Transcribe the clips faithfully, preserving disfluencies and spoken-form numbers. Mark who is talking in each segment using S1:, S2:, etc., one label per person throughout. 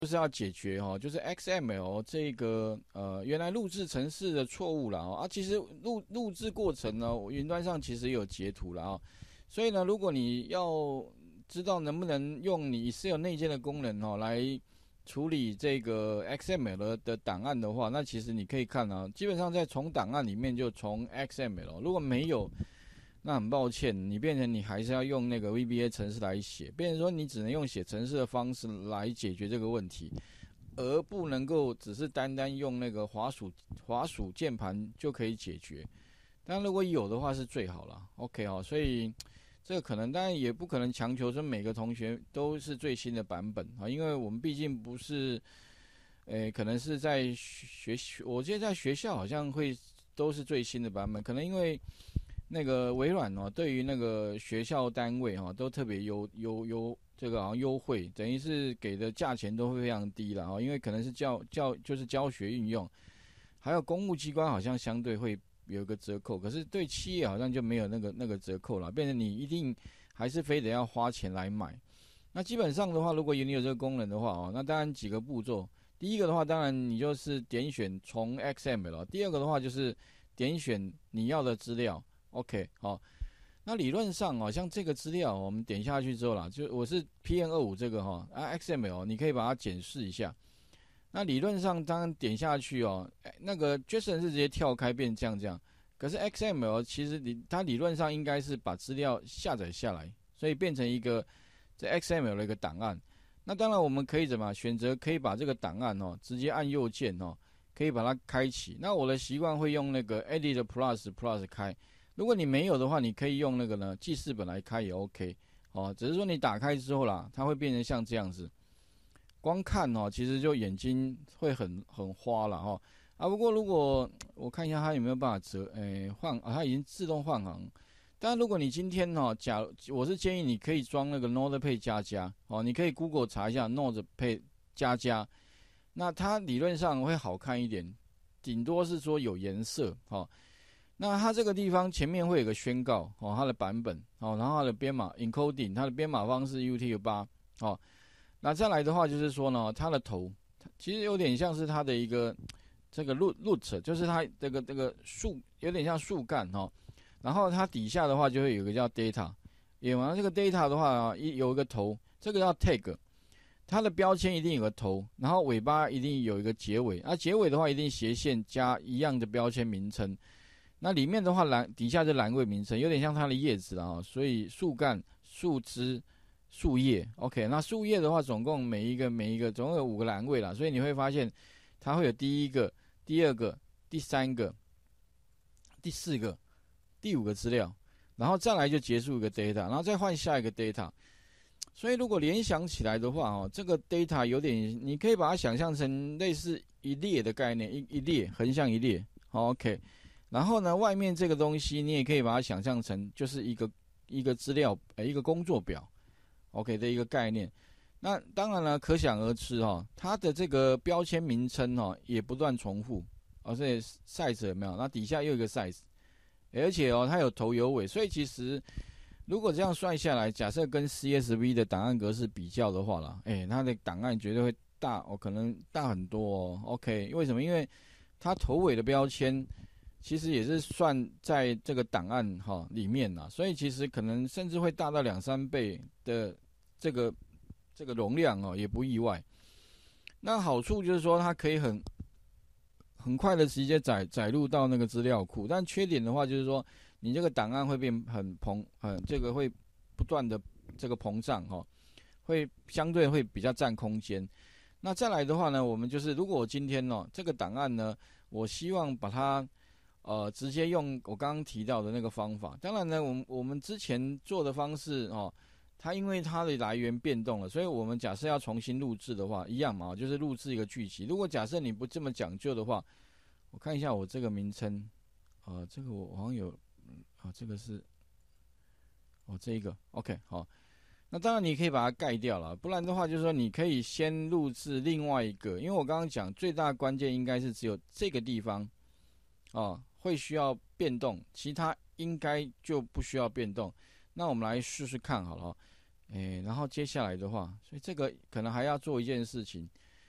S1: 就是要解决哦，就是 X M L 这个呃原来录制程式的错误了哦啊，其实录录制过程呢，云端上其实有截图了啊，所以呢，如果你要知道能不能用你 Excel 内建的功能哦来处理这个 X M L 的档案的话，那其实你可以看啊，基本上在从档案里面就从 X M L， 如果没有，那很抱歉，你变成你还是要用那个 V B A 程式来写，变成说你只能用写程式的方式来解决这个问题，而不能够只是单单用那个滑鼠滑鼠键盘就可以解决。但如果有的话是最好了 ，OK 哦，所以这个可能当然也不可能强求说每个同学都是最新的版本啊，因为我们毕竟不是，诶，可能是在学，我记得在学校好像会都是最新的版本，可能因为那个微软哦，对于那个学校单位哈、哦，都特别优优优这个好像优惠，等于是给的价钱都会非常低了哦，因为可能是教教就是教学运用，还有公务机关好像相对会有一个折扣，可是对企业好像就没有那个那个折扣了，变成你一定还是非得要花钱来买。那基本上的话，如果你有这个功能的话哦，那当然几个步骤，第一个的话，当然你就是点选从 X M L， 第二个的话就是点选你要的资料。OK， 好，那理论上哦，像这个资料，我们点下去之后啦，就我是 P N 二十五 这个哈啊 X M L， 你可以把它检视一下。那理论上，当然点下去哦，那个 JSON 是直接跳开变这样这样，可是 X M L 其实理它理论上应该是把资料下载下来，所以变成一个这 X M L 的一个档案。那当然我们可以怎么选择？可以把这个档案哦，直接按右键哦，可以把它开启。那我的习惯会用那个 Edit Plus Plus 开。如果你没有的话，你可以用那个呢记事本来开也 OK 哦，只是说你打开之后啦，它会变成像这样子，光看哦，其实就眼睛会很很花了哈、哦、啊。不过如果我看一下它有没有办法折，诶换啊，它已经自动换行。但如果你今天哦，假我是建议你可以装那个 Notepad 加加哦，你可以 Google 查一下 Notepad 加加，那它理论上会好看一点，顶多是说有颜色哦。那它这个地方前面会有个宣告哦，它的版本哦，然后它的编码 encoding， 它的编码方式 U T F 八 哦。那再来的话就是说呢，它的头其实有点像是它的一个这个 root root， 就是它这个这个树有点像树干哦。然后它底下的话就会有一个叫 data， 也完了这个 data 的话啊，有一个头，这个叫 tag， 它的标签一定有个头，然后尾巴一定有一个结尾，啊结尾的话一定斜线加一样的标签名称。那里面的话栏底下是栏位名称，有点像它的叶子啊，所以树干、树枝、树叶 ，OK。那树叶的话，总共每一个每一个总共有五个栏位啦，所以你会发现它会有第一个、第二个、第三个、第四个、第五个资料，然后再来就结束一个 data， 然后再换下一个 data。所以如果联想起来的话，哦，这个 data 有点，你可以把它想象成类似一列的概念，一一列横向一列 ，OK。然后呢，外面这个东西你也可以把它想象成就是一个一个资料，呃，一个工作表 ，OK 的一个概念。那当然了，可想而知哈、哦，它的这个标签名称哦也不断重复，而且 size 有没有？那底下又有一个 size， 而且哦它有头有尾，所以其实如果这样算下来，假设跟 C S V 的档案格式比较的话啦，哎，它的档案绝对会大哦，可能大很多哦。OK， 为什么？因为它头尾的标签。其实也是算在这个档案哈、哦、里面啦，所以其实可能甚至会大到两三倍的这个这个容量哦，也不意外。那好处就是说它可以很很快的直接载载入到那个资料库，但缺点的话就是说你这个档案会变很膨，很这个会不断的这个膨胀哈、哦，会相对会比较占空间。那再来的话呢，我们就是如果我今天哦这个档案呢，我希望把它呃，直接用我刚刚提到的那个方法。当然呢，我们我们之前做的方式哦，它因为它的来源变动了，所以我们假设要重新录制的话，一样嘛，就是录制一个剧集。如果假设你不这么讲究的话，我看一下我这个名称，呃，这个我好像有，啊、哦，这个是，哦，这一个 ，OK， 好。那当然你可以把它盖掉了，不然的话就是说你可以先录制另外一个，因为我刚刚讲最大的关键应该是只有这个地方。哦，会需要变动，其他应该就不需要变动。那我们来试试看好了、哦，诶，然后接下来的话，所以这个可能还要做一件事情，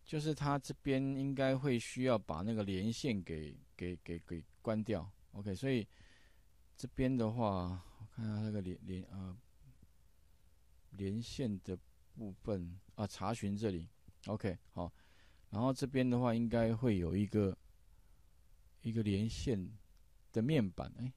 S1: 就是它这边应该会需要把那个连线给给给给关掉 ，OK， 所以这边的话，我看下那个连连呃连线的部分啊，查询这里 ，OK， 好，然后这边的话应该会有一个一个连线的面板，哎、欸，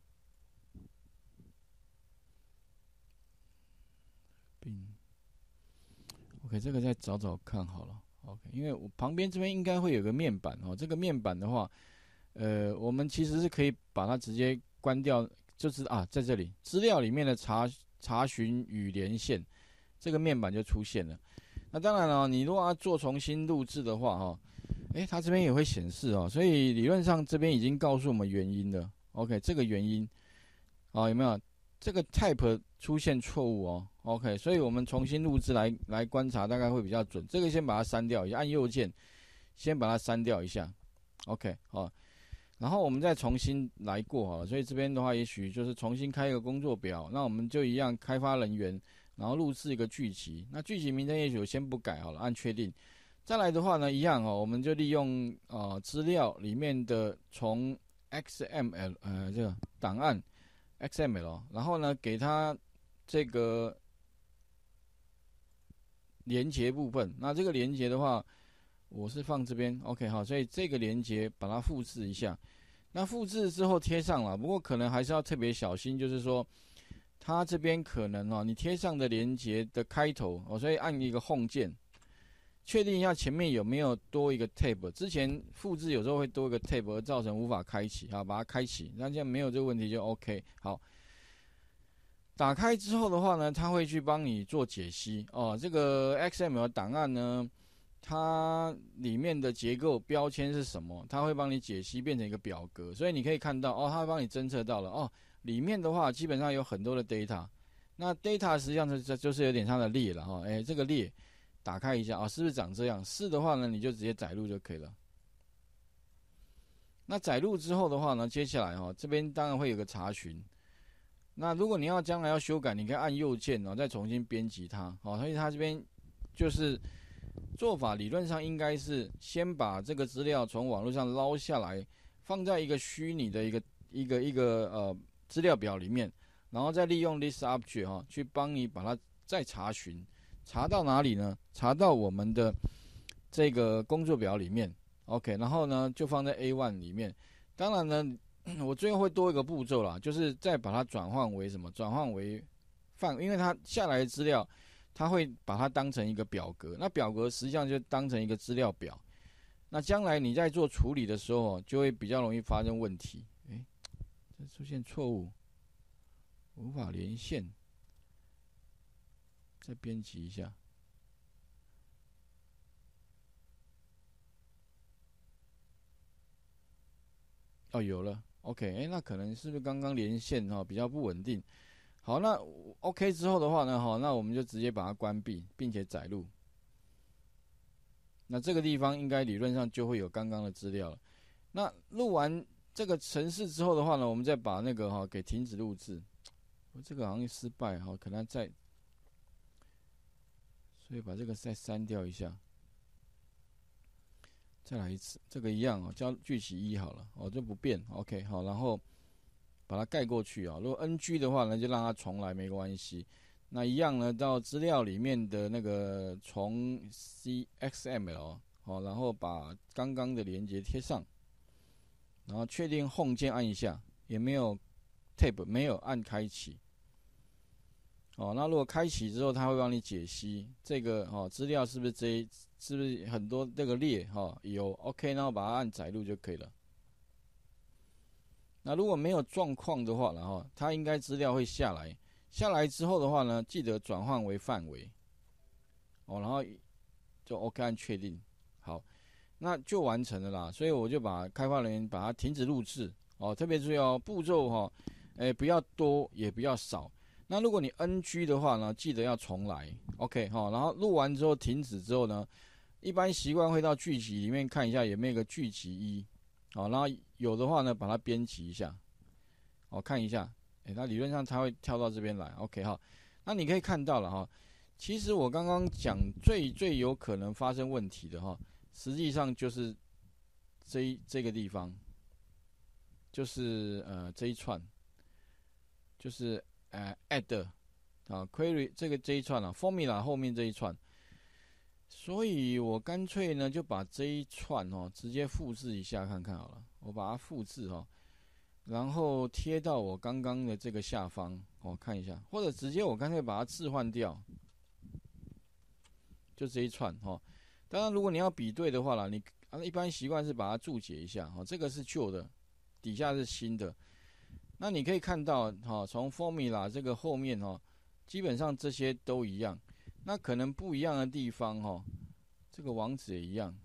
S1: 并 OK， 这个再找找看好了。OK， 因为我旁边这边应该会有个面板哦。这个面板的话，呃，我们其实是可以把它直接关掉，就是啊，在这里资料里面的查查询与连线，这个面板就出现了。那当然了，你如果要做重新录制的话，哈，哎，它这边也会显示哦。所以理论上这边已经告诉我们原因了。OK， 这个原因啊，有没有？这个 type 出现错误哦 ，OK， 所以我们重新录制来来观察，大概会比较准。这个先把它删掉一下，按右键先把它删掉一下 ，OK， 好，然后我们再重新来过好了。所以这边的话，也许就是重新开一个工作表，那我们就一样开发人员，然后录制一个剧集。那剧集名称也许我先不改好了，按确定。再来的话呢，一样哦，我们就利用呃资料里面的从 X M L 呃这个档案。X M L， 然后呢，给它这个连接部分。那这个连接的话，我是放这边 ，OK 好，所以这个连接把它复制一下。那复制之后贴上了，不过可能还是要特别小心，就是说它这边可能哦，你贴上的连接的开头哦，所以按一个 Home 键，确定一下前面有没有多一个 tab。之前复制有时候会多一个 tab 而造成无法开启，好，把它开启。那现在没有这个问题就 OK。好，打开之后的话呢，它会去帮你做解析哦。这个 X M L 档案呢，它里面的结构标签是什么？它会帮你解析变成一个表格，所以你可以看到哦，它会帮你侦测到了哦。里面的话基本上有很多的 data， 那 data 实际上是就是有点它的列了哈、哦。哎，这个列。打开一下啊、哦，是不是长这样？是的话呢，你就直接载入就可以了。那载入之后的话呢，接下来哈、哦，这边当然会有个查询。那如果你要将来要修改，你可以按右键哦，再重新编辑它。哦，所以它这边就是做法，理论上应该是先把这个资料从网络上捞下来，放在一个虚拟的一个一个一个呃资料表里面，然后再利用 list object 哈、哦，去帮你把它再查询。查到哪里呢？查到我们的这个工作表里面 ，OK， 然后呢就放在 A 一 里面。当然呢，我最后会多一个步骤啦，就是再把它转换为什么？转换为范，因为它下来的资料，它会把它当成一个表格。那表格实际上就当成一个资料表。那将来你在做处理的时候，就会比较容易发生问题。诶，这出现错误，无法连线。再编辑一下，哦，有了 ，OK， 哎、欸，那可能是不是刚刚连线哈、哦、比较不稳定？好，那 OK 之后的话呢，哈，那我们就直接把它关闭，并且载入。那这个地方应该理论上就会有刚刚的资料了。那录完这个程式之后的话呢，我们再把那个哈、哦、给停止录制。这个好像失败哈、哦，可能再。所以把这个再删掉一下，再来一次，这个一样哦，叫句起一好了，哦，就不变 ，OK， 好，然后把它盖过去啊、哦。如果 N G 的话呢，就让它重来没关系。那一样呢，到资料里面的那个从 C X M L 好，然后把刚刚的连接贴上，然后确定 Home 键按一下，也没有 Tab 没有按开启。哦，那如果开启之后，它会帮你解析这个哦资料是不是这一是不是很多这个列哈、哦、有 OK， 然后把它按载入就可以了。那如果没有状况的话，然后它应该资料会下来，下来之后的话呢，记得转换为范围哦，然后就 OK 按确定，好，那就完成了啦。所以我就把开发人员把它停止录制哦，特别注意哦，步骤哈、哦，哎不要多也不要少。那如果你 N G 的话呢，记得要重来 ，OK 哈、哦，然后录完之后停止之后呢，一般习惯会到剧集里面看一下有没有个剧集一，好，然后有的话呢，把它编辑一下，好看一下，哎，它理论上它会跳到这边来 ，OK 哈，那你可以看到了哈，其实我刚刚讲最最有可能发生问题的哈， 实际上就是这一这个地方，就是呃这一串，就是呃 add 啊 query 这个这一串啊 formula 后面这一串，所以我干脆呢就把这一串哦直接复制一下看看好了，我把它复制哦，然后贴到我刚刚的这个下方哦看一下，或者直接我干脆把它置换掉，就这一串哦。当然，如果你要比对的话啦，你一般习惯是把它注解一下哦，这个是旧的，底下是新的。那你可以看到哈，从 formula 这个后面哦，基本上这些都一样。那可能不一样的地方哦，这个网址也一样。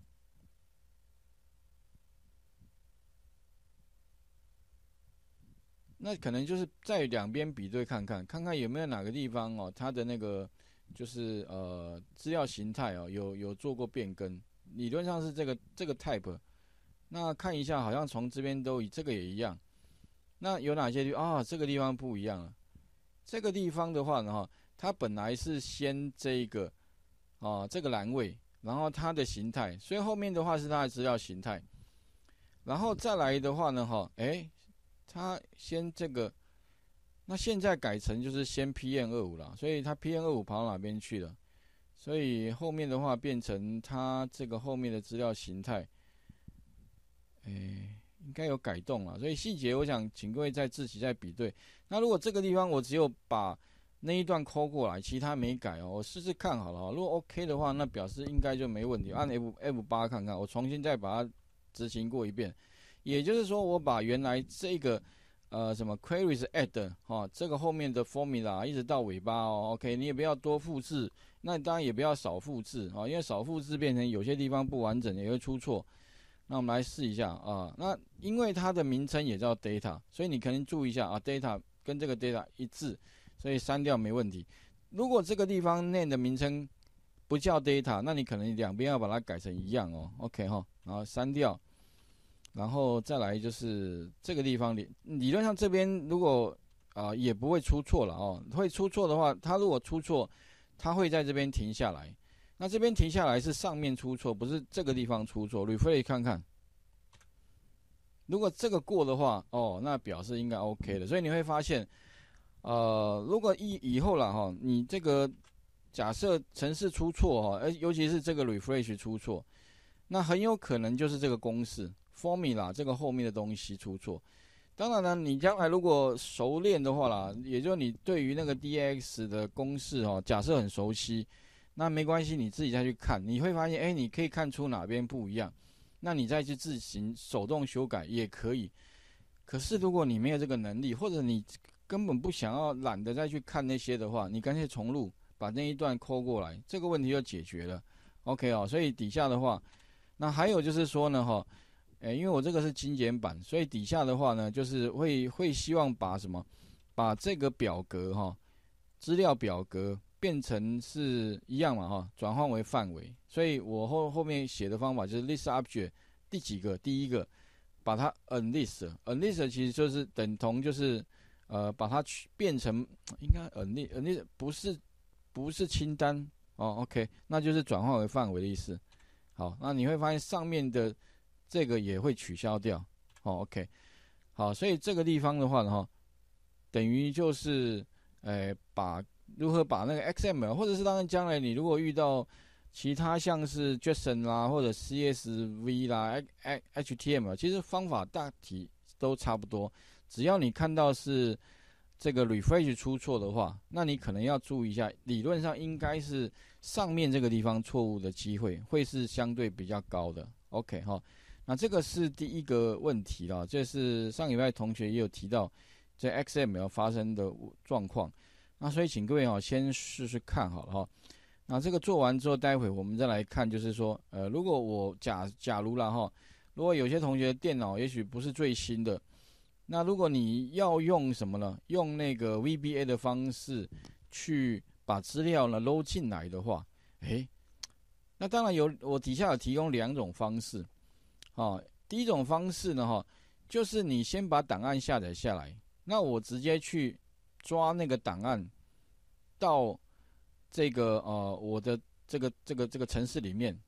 S1: 那可能就是在两边比对看看，看看有没有哪个地方哦，它的那个就是呃资料形态哦，有有做过变更。理论上是这个这个 type。那看一下，好像从这边都以这个也一样。那有哪些地方啊？这个地方不一样了。这个地方的话呢，哈，它本来是先这个啊这个栏位，然后它的形态，所以后面的话是它的资料形态。然后再来的话呢，哈，哎，它先这个，那现在改成就是先 P M 二十五 了，所以它 P M 二十五 跑到哪边去了？所以后面的话变成它这个后面的资料形态，哎。应该有改动了，所以细节我想请各位再自己再比对。那如果这个地方我只有把那一段抠过来，其他没改哦，我试试看好了哦。如果 OK 的话，那表示应该就没问题。按 F F 八看看，我重新再把它执行过一遍。也就是说，我把原来这个呃什么 queries add 哈、哦，这个后面的 formula 一直到尾巴哦 ，OK， 你也不要多复制，那当然也不要少复制啊、哦，因为少复制变成有些地方不完整，也会出错。那我们来试一下啊，那因为它的名称也叫 data， 所以你可能注意一下啊 ，data 跟这个 data 一致，所以删掉没问题。如果这个地方 name 的名称不叫 data， 那你可能两边要把它改成一样哦 ，OK 哈，然后删掉，然后再来就是这个地方理理论上这边如果啊、呃、也不会出错了哦，会出错的话，它如果出错，它会在这边停下来。那这边停下来是上面出错，不是这个地方出错。refresh 看看，如果这个过的话，哦，那表示应该 OK 的。所以你会发现，呃，如果以以后了哈，你这个假设程式出错哈，而尤其是这个 refresh 出错，那很有可能就是这个公式 formula 这个后面的东西出错。当然了，你将来如果熟练的话啦，也就是你对于那个 D X 的公式哦，假设很熟悉。那没关系，你自己再去看，你会发现，哎，你可以看出哪边不一样，那你再去自行手动修改也可以。可是如果你没有这个能力，或者你根本不想要懒得再去看那些的话，你干脆重录，把那一段抠过来，这个问题就解决了。OK 哦，所以底下的话，那还有就是说呢，哈，哎，因为我这个是精简版，所以底下的话呢，就是会会希望把什么，把这个表格哈，资料表格。变成是一样嘛哈，转换为范围，所以我后后面写的方法就是 list object 第几个，第一个把它 unlist，unlist 其实就是等同就是呃把它变成应该 unlist unlist 不是不是清单哦 ，OK， 那就是转换为范围的意思。好，那你会发现上面的这个也会取消掉，哦 ，OK， 好，所以这个地方的话呢哈，等于就是呃把。如何把那个 X M L， 或者是当然将来你如果遇到其他像是 JSON 啦，或者 C S V 啦、H T M L， 其实方法大体都差不多。只要你看到是这个 refresh 出错的话，那你可能要注意一下，理论上应该是上面这个地方错误的机会会是相对比较高的。OK 哈，那这个是第一个问题啦，这是上礼拜同学也有提到在 X M L 发生的状况。那所以请各位哦，先试试看好了哈。那这个做完之后，待会我们再来看，就是说，呃，如果我假假如啦哈，如果有些同学电脑也许不是最新的，那如果你要用什么呢？用那个 V B A 的方式去把资料呢搂进来的话，诶，那当然有，我底下有提供两种方式，啊，第一种方式呢哈，就是你先把档案下载下来，那我直接去。抓那个档案到这个呃我的这个这个这个程式里面，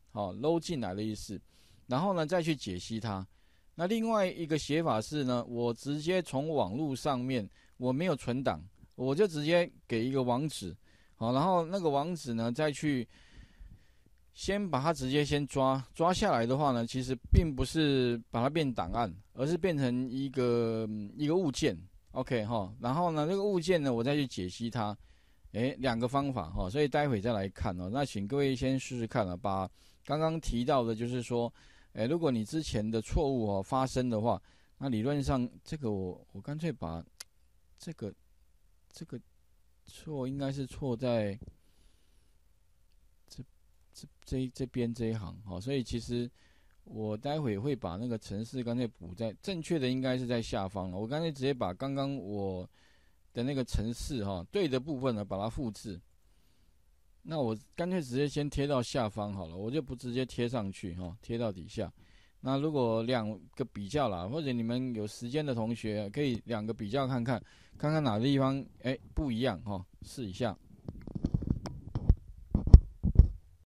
S1: 好、哦、，load 进来的意思，然后呢再去解析它。那另外一个写法是呢，我直接从网络上面，我没有存档，我就直接给一个网址，好，然后那个网址呢再去先把它直接先抓抓下来的话呢，其实并不是把它变档案，而是变成一个一个物件 ，OK 哈，然后呢这个物件呢我再去解析它，诶，两个方法哈，所以待会再来看哦。那请各位先试试看啊，把刚刚提到的就是说。哎，如果你之前的错误哦发生的话，那理论上这个我我干脆把这个这个错应该是错在这这这这边这一行哦，所以其实我待会会把那个程式干脆补在正确的应该是在下方了，我干脆直接把刚刚我的那个程式哈对的部分呢把它复制。那我干脆直接先贴到下方好了，我就不直接贴上去哈，贴到底下。那如果两个比较啦，或者你们有时间的同学，可以两个比较看看，看看哪个地方哎不一样哈，试一下。